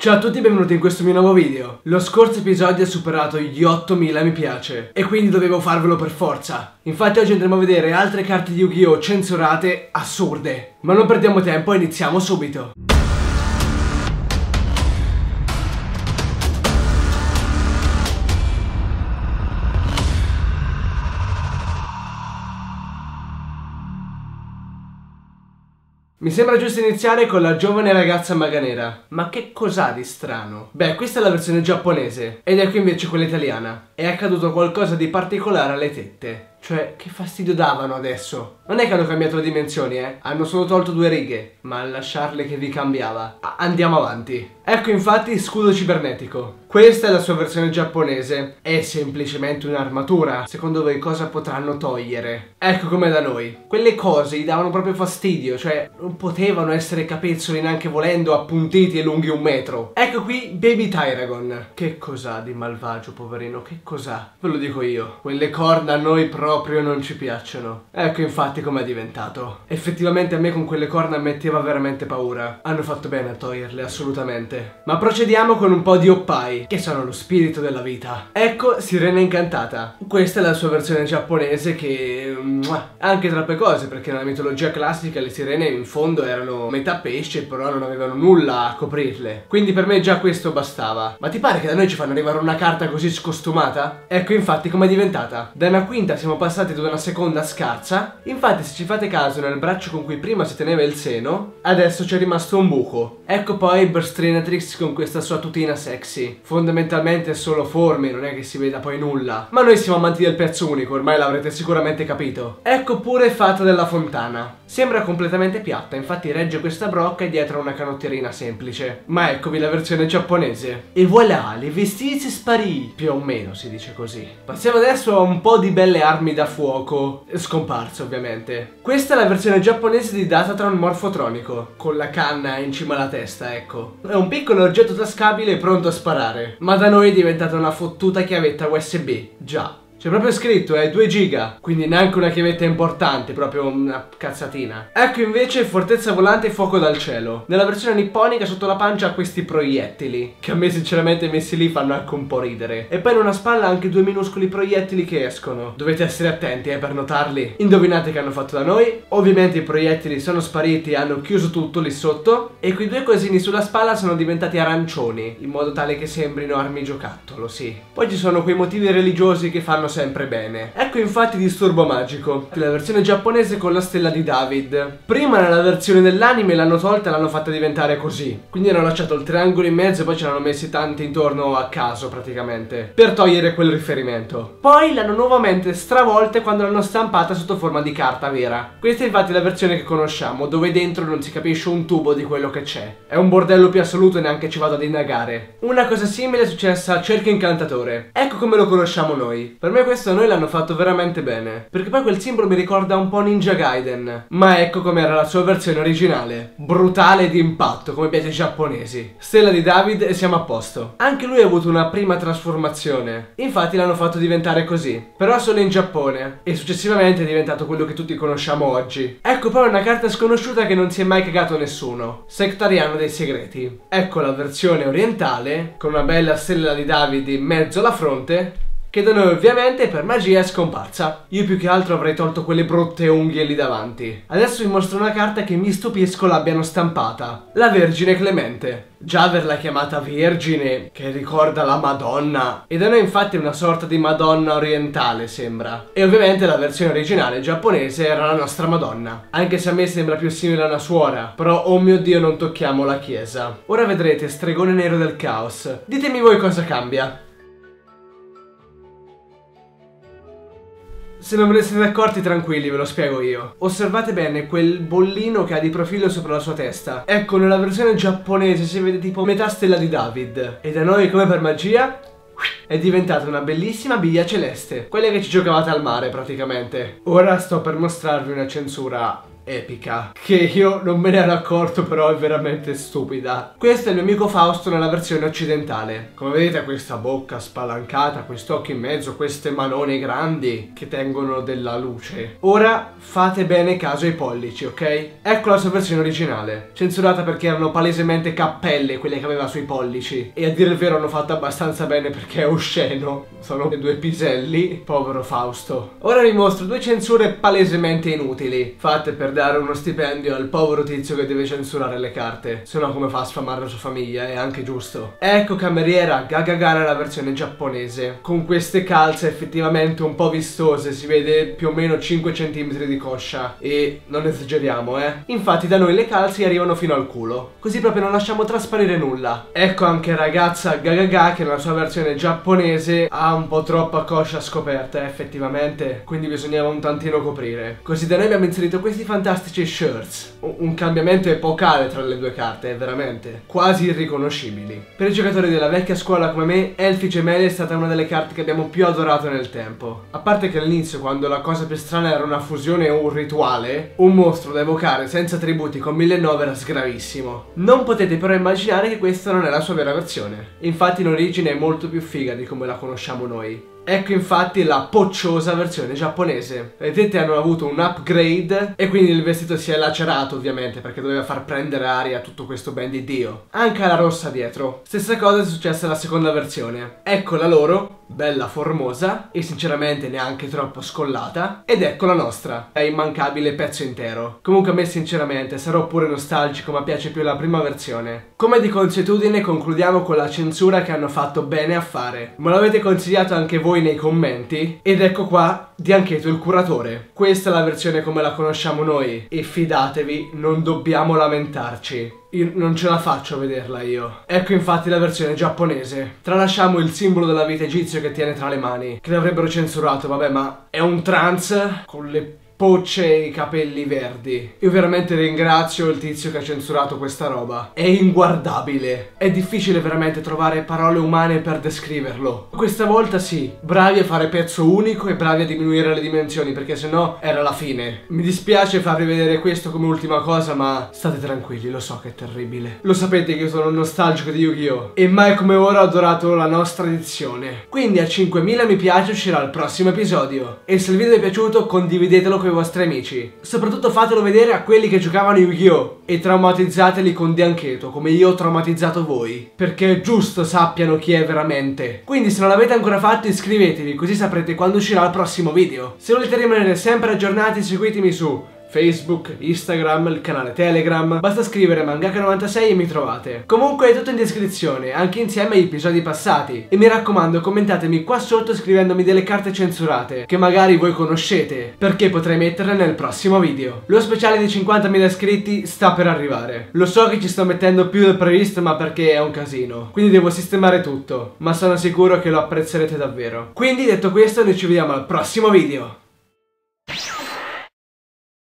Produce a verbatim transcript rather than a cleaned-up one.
Ciao a tutti e benvenuti in questo mio nuovo video. Lo scorso episodio ha superato gli ottomila mi piace e quindi dovevo farvelo per forza. Infatti oggi andremo a vedere altre carte di Yu-Gi-Oh! Censurate assurde. Ma non perdiamo tempo e iniziamo subito. Mi sembra giusto iniziare con la giovane ragazza maga nera. Ma che cos'ha di strano? Beh, questa è la versione giapponese ed ecco invece quella italiana. È accaduto qualcosa di particolare alle tette. Cioè, che fastidio davano adesso? Non è che hanno cambiato le dimensioni, eh? Hanno solo tolto due righe, ma a lasciarle che vi cambiava. A- andiamo avanti. Ecco infatti scudo cibernetico. Questa è la sua versione giapponese. È semplicemente un'armatura. Secondo voi cosa potranno togliere? Ecco com'è da noi. Quelle cose gli davano proprio fastidio, cioè non potevano essere capezzoli neanche volendo, appuntiti e lunghi un metro. Ecco qui Baby Tyragon. Che cos'ha di malvagio, poverino? Che cos'ha? Ve lo dico io. Quelle corna a noi proprio non ci piacciono. Ecco infatti com'è diventato. Effettivamente a me con quelle corna metteva veramente paura. Hanno fatto bene a toglierle, assolutamente. Ma procediamo con un po' di oppai, che sono lo spirito della vita. Ecco Sirena Incantata. Questa è la sua versione giapponese che ha anche troppe cose, perché nella mitologia classica le sirene in fondo erano metà pesce, però non avevano nulla a coprirle. Quindi per me già questo bastava. Ma ti pare che da noi ci fanno arrivare una carta così scostumata? Ecco infatti com'è diventata. Da una quinta siamo passati ad una seconda scarsa. Infatti se ci fate caso nel braccio con cui prima si teneva il seno, adesso c'è rimasto un buco. Ecco poi Burstrinatrix con questa sua tutina sexy. Fondamentalmente è solo forme, non è che si veda poi nulla. Ma noi siamo amanti del pezzo unico, ormai l'avrete sicuramente capito. Ecco pure Fata della Fontana. Sembra completamente piatta, infatti regge questa brocca e dietro una canottierina semplice. Ma eccovi la versione giapponese. E voilà, le vestiti sparì. Più o meno si dice così. Passiamo adesso a un po' di belle armi da fuoco. Scomparse ovviamente. Questa è la versione giapponese di Datatron Morfotronico, con la canna in cima alla testa, ecco. È un piccolo oggetto tascabile pronto a sparare. Ma da noi è diventata una fottuta chiavetta U S B. Già. C'è proprio scritto, è due giga, quindi neanche una chiavetta importante, proprio una cazzatina. Ecco invece Fortezza Volante Fuoco dal Cielo. Nella versione nipponica sotto la pancia ha questi proiettili, che a me sinceramente messi lì fanno anche un po' ridere. E poi in una spalla ha anche due minuscoli proiettili che escono. Dovete essere attenti eh, per notarli. Indovinate che hanno fatto da noi? Ovviamente i proiettili sono spariti e hanno chiuso tutto lì sotto. E quei due cosini sulla spalla sono diventati arancioni, in modo tale che sembrino armi giocattolo, sì. Poi ci sono quei motivi religiosi che fanno sempre bene. Ecco infatti Disturbo Magico, la versione giapponese con la stella di David. Prima nella versione dell'anime l'hanno tolta e l'hanno fatta diventare così. Quindi hanno lasciato il triangolo in mezzo e poi ce l'hanno messi tanti intorno a caso praticamente, per togliere quel riferimento. Poi l'hanno nuovamente stravolta quando l'hanno stampata sotto forma di carta vera. Questa è infatti la versione che conosciamo, dove dentro non si capisce un tubo di quello che c'è. È un bordello più assoluto e neanche ci vado ad indagare. Una cosa simile è successa a Cerchio Incantatore. Ecco come lo conosciamo noi. Per me questo noi l'hanno fatto veramente bene, perché poi quel simbolo mi ricorda un po' Ninja Gaiden. Ma ecco com'era la sua versione originale, brutale di impatto come piace ai giapponesi. Stella di David e siamo a posto. Anche lui ha avuto una prima trasformazione, infatti l'hanno fatto diventare così, però solo in Giappone, e successivamente è diventato quello che tutti conosciamo oggi. Ecco poi una carta sconosciuta che non si è mai cagato nessuno, Sectariano dei Segreti. Ecco la versione orientale con una bella stella di David in mezzo alla fronte, che da noi ovviamente per magia è scomparsa. Io più che altro avrei tolto quelle brutte unghie lì davanti. Adesso vi mostro una carta che mi stupisco l'abbiano stampata. La Vergine Clemente. Già averla chiamata Vergine, che ricorda la Madonna. E da noi infatti è una sorta di Madonna orientale sembra. E ovviamente la versione originale giapponese era la nostra Madonna. Anche se a me sembra più simile a una suora. Però oh mio Dio non tocchiamo la chiesa. Ora vedrete Stregone Nero del Caos. Ditemi voi cosa cambia. Se non ve ne siete accorti tranquilli, ve lo spiego io. Osservate bene quel bollino che ha di profilo sopra la sua testa. Ecco, nella versione giapponese si vede tipo metà stella di David. E da noi, come per magia, è diventata una bellissima biglia celeste. Quelle che ci giocavate al mare praticamente. Ora sto per mostrarvi una censura epica, che io non me ne ero accorto, però è veramente stupida. Questo è il mio amico Fausto nella versione occidentale. Come vedete, questa bocca spalancata, quest'occhio in mezzo, queste manone grandi che tengono della luce. Ora fate bene caso ai pollici, ok? Ecco la sua versione originale, censurata perché erano palesemente cappelle quelle che aveva sui pollici, e a dire il vero hanno fatto abbastanza bene perché è osceno, sono due piselli, povero Fausto. Ora vi mostro due censure palesemente inutili, fatte per dare uno stipendio al povero tizio che deve censurare le carte, se no come fa a sfamare la sua famiglia, è anche giusto. Ecco Cameriera Gagaga nella versione giapponese, con queste calze effettivamente un po' vistose, si vede più o meno cinque centimetri di coscia, e non esageriamo, eh. Infatti da noi le calze arrivano fino al culo, così proprio non lasciamo trasparire nulla. Ecco anche ragazza Gagaga che nella sua versione giapponese ha un po' troppa coscia scoperta, effettivamente, quindi bisognava un tantino coprire. Così da noi abbiamo inserito questi fantastici shirts, un cambiamento epocale tra le due carte, veramente quasi irriconoscibili. Per i giocatori della vecchia scuola come me, Elfi Gemelli è stata una delle carte che abbiamo più adorato nel tempo. A parte che all'inizio, quando la cosa più strana era una fusione o un rituale, un mostro da evocare senza attributi con mille nove era sgravissimo. Non potete però immaginare che questa non è la sua vera versione. Infatti in origine è molto più figa di come la conosciamo noi. Ecco infatti la pocciosa versione giapponese. Le tette hanno avuto un upgrade e quindi il vestito si è lacerato, ovviamente, perché doveva far prendere aria a tutto questo ben di Dio. Anche la rossa dietro. Stessa cosa è successa alla seconda versione. Ecco la loro, bella formosa e sinceramente neanche troppo scollata. Ed ecco la nostra, è immancabile pezzo intero. Comunque a me sinceramente sarò pure nostalgico, ma piace più la prima versione. Come di consuetudine concludiamo con la censura che hanno fatto bene a fare. Me l'avete consigliato anche voi nei commenti, ed ecco qua Dianchetto il curatore. Questa è la versione come la conosciamo noi, e fidatevi, non dobbiamo lamentarci. Io non ce la faccio a vederla io. Ecco infatti la versione giapponese. Tralasciamo il simbolo della vita egizio che tiene tra le mani, che l'avrebbero censurato, vabbè, ma è un trans con le pocce e i capelli verdi. Io veramente ringrazio il tizio che ha censurato questa roba. È inguardabile. È difficile veramente trovare parole umane per descriverlo. Questa volta sì, bravi a fare pezzo unico e bravi a diminuire le dimensioni, perché sennò era la fine. Mi dispiace farvi vedere questo come ultima cosa, ma state tranquilli, lo so che è terribile. Lo sapete che io sono nostalgico di Yu-Gi-Oh! E mai come ora ho adorato la nostra edizione. Quindi a cinquemila mi piace uscirà il prossimo episodio. E se il video vi è piaciuto condividetelo con i vostri amici. Soprattutto fatelo vedere a quelli che giocavano Yu-Gi-Oh! E traumatizzateli con Dianchetto, come io ho traumatizzato voi, perché è giusto sappiano chi è veramente. Quindi se non l'avete ancora fatto iscrivetevi, così saprete quando uscirà il prossimo video. Se volete rimanere sempre aggiornati seguitemi su Facebook, Instagram, il canale Telegram. Basta scrivere Mangaka novantasei e mi trovate. Comunque è tutto in descrizione, anche insieme agli episodi passati. E mi raccomando, commentatemi qua sotto scrivendomi delle carte censurate che magari voi conoscete, perché potrei metterle nel prossimo video. Lo speciale di cinquantamila iscritti sta per arrivare. Lo so che ci sto mettendo più del previsto, ma perché è un casino, quindi devo sistemare tutto, ma sono sicuro che lo apprezzerete davvero. Quindi detto questo, noi ci vediamo al prossimo video.